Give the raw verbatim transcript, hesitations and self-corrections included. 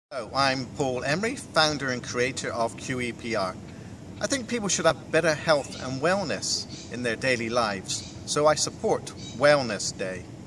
Hello, I'm Paul Emery, founder and creator of Q E P R. I think people should have better health and wellness in their daily lives, so I support Wellness Day.